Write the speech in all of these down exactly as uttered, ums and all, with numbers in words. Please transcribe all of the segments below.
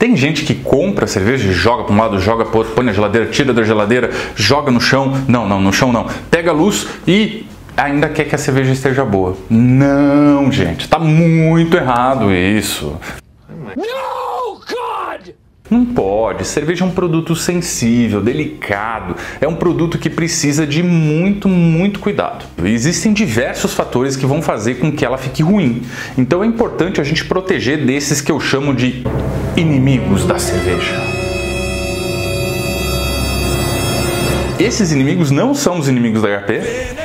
Tem gente que compra cerveja e joga para um lado, joga para o outro, põe na geladeira, tira da geladeira, joga no chão. Não, não, no chão não. Pega a luz e ainda quer que a cerveja esteja boa. Não, gente, tá muito errado isso. No, God! Não pode. Cerveja é um produto sensível, delicado. É um produto que precisa de muito, muito cuidado. Existem diversos fatores que vão fazer com que ela fique ruim. Então é importante a gente proteger desses que eu chamo de inimigos da cerveja. Esses inimigos não são os inimigos da H P.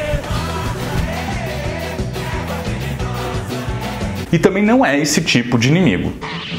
E também não é esse tipo de inimigo.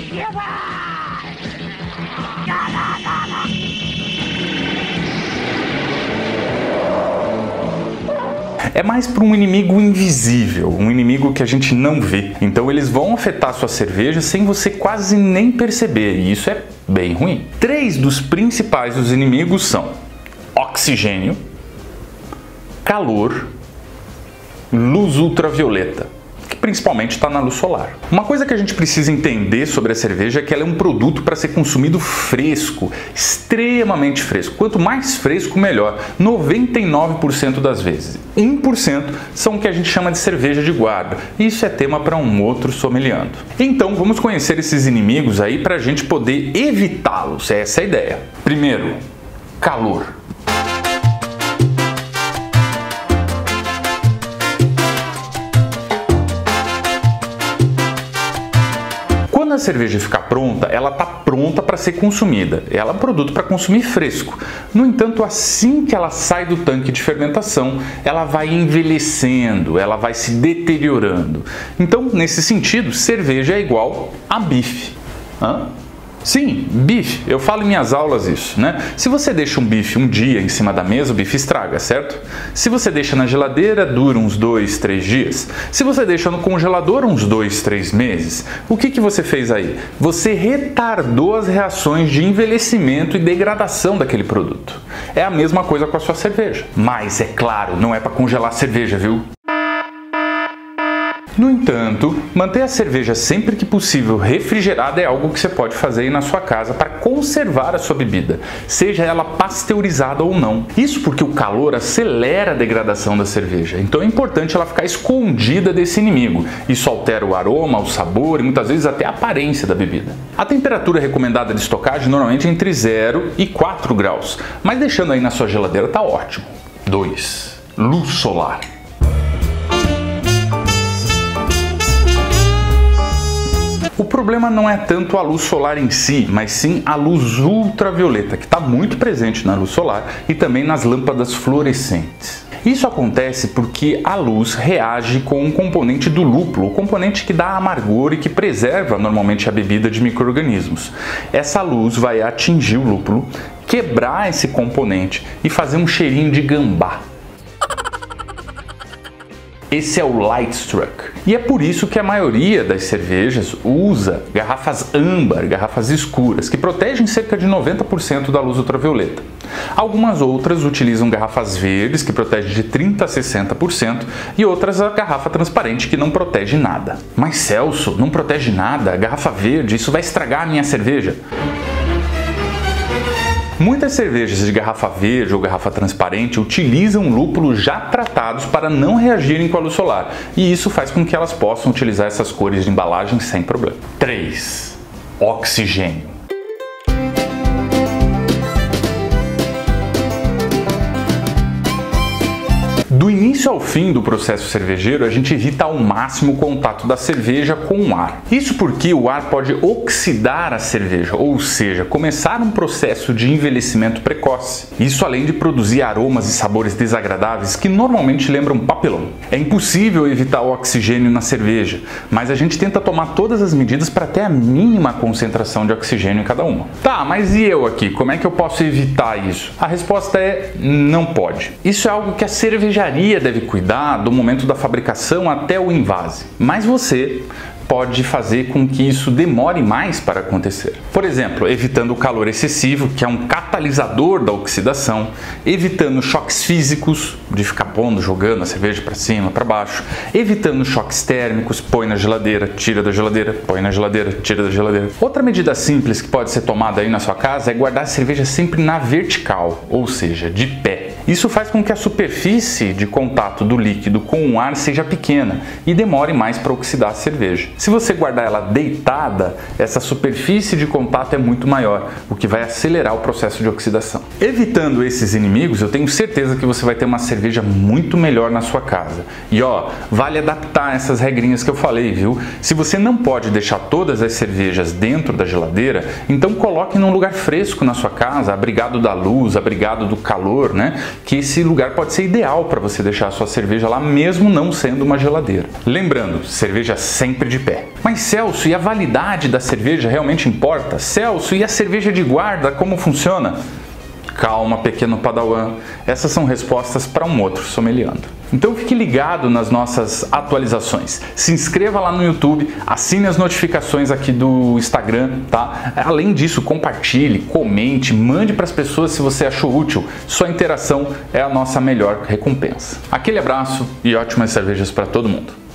É mais para um inimigo invisível, um inimigo que a gente não vê. Então eles vão afetar sua cerveja sem você quase nem perceber, e isso é bem ruim. Três dos principais dos inimigos são oxigênio, calor, luz ultravioleta, que principalmente está na luz solar. Uma coisa que a gente precisa entender sobre a cerveja é que ela é um produto para ser consumido fresco, extremamente fresco. Quanto mais fresco, melhor. noventa e nove por cento das vezes. um por cento são o que a gente chama de cerveja de guarda. Isso é tema para um outro sommeliando. Então vamos conhecer esses inimigos aí para a gente poder evitá-los. Essa é a ideia. Primeiro, calor. Quando a cerveja ficar pronta, ela está pronta para ser consumida. Ela é um produto para consumir fresco. No entanto, assim que ela sai do tanque de fermentação, ela vai envelhecendo, ela vai se deteriorando. Então, nesse sentido, cerveja é igual a bife. Hã? Sim, bife. Eu falo em minhas aulas isso, né? Se você deixa um bife um dia em cima da mesa, o bife estraga, certo? Se você deixa na geladeira, dura uns dois, três dias. Se você deixa no congelador, uns dois, três meses. O que que você fez aí? Você retardou as reações de envelhecimento e degradação daquele produto. É a mesma coisa com a sua cerveja. Mas, é claro, não é para congelar a cerveja, viu? No entanto, manter a cerveja sempre que possível refrigerada é algo que você pode fazer aí na sua casa para conservar a sua bebida, seja ela pasteurizada ou não. Isso porque o calor acelera a degradação da cerveja, então é importante ela ficar escondida desse inimigo. Isso altera o aroma, o sabor e muitas vezes até a aparência da bebida. A temperatura recomendada de estocagem normalmente é entre zero e quatro graus, mas deixando aí na sua geladeira tá ótimo. dois. Luz solar. O problema não é tanto a luz solar em si, mas sim a luz ultravioleta, que está muito presente na luz solar e também nas lâmpadas fluorescentes. Isso acontece porque a luz reage com um componente do lúpulo, o componente que dá amargor e que preserva normalmente a bebida de micro-organismos. Essa luz vai atingir o lúpulo, quebrar esse componente e fazer um cheirinho de gambá. Esse é o light struck. E é por isso que a maioria das cervejas usa garrafas âmbar, garrafas escuras, que protegem cerca de noventa por cento da luz ultravioleta. Algumas outras utilizam garrafas verdes, que protegem de trinta a sessenta por cento, e outras a garrafa transparente, que não protege nada. Mas Celso, não protege nada? Garrafa verde, isso vai estragar a minha cerveja? Muitas cervejas de garrafa verde ou garrafa transparente utilizam lúpulos já tratados para não reagirem com a luz solar, e isso faz com que elas possam utilizar essas cores de embalagem sem problema. três. Oxigênio. Do início ao fim do processo cervejeiro, a gente evita ao máximo o contato da cerveja com o ar. Isso porque o ar pode oxidar a cerveja, ou seja, começar um processo de envelhecimento precoce. Isso além de produzir aromas e sabores desagradáveis que normalmente lembram papelão. É impossível evitar o oxigênio na cerveja, mas a gente tenta tomar todas as medidas para ter a mínima concentração de oxigênio em cada uma. Tá, mas e eu aqui? Como é que eu posso evitar isso? A resposta é não pode. Isso é algo que a cervejaria deve cuidar do momento da fabricação até o envase. Mas você pode fazer com que isso demore mais para acontecer. Por exemplo, evitando o calor excessivo, que é um catalisador da oxidação, evitando choques físicos, de ficar pondo, jogando a cerveja para cima, para baixo, evitando choques térmicos, põe na geladeira, tira da geladeira, põe na geladeira, tira da geladeira. Outra medida simples que pode ser tomada aí na sua casa é guardar a cerveja sempre na vertical, ou seja, de pé. Isso faz com que a superfície de contato do líquido com o ar seja pequena e demore mais para oxidar a cerveja. Se você guardar ela deitada, essa superfície de contato é muito maior, o que vai acelerar o processo de oxidação. Evitando esses inimigos, eu tenho certeza que você vai ter uma cerveja muito melhor na sua casa. E ó, vale adaptar essas regrinhas que eu falei, viu? Se você não pode deixar todas as cervejas dentro da geladeira, então coloque num lugar fresco na sua casa, abrigado da luz, abrigado do calor, né? Que esse lugar pode ser ideal para você deixar a sua cerveja lá, mesmo não sendo uma geladeira. Lembrando, cerveja sempre de pé. Mas Celso, e a validade da cerveja realmente importa? Celso, e a cerveja de guarda, como funciona? Calma, pequeno padawan. Essas são respostas para um outro sommeliando. Então fique ligado nas nossas atualizações. Se inscreva lá no YouTube, assine as notificações aqui do Instagram, tá? Além disso, compartilhe, comente, mande para as pessoas se você achou útil. Sua interação é a nossa melhor recompensa. Aquele abraço e ótimas cervejas para todo mundo.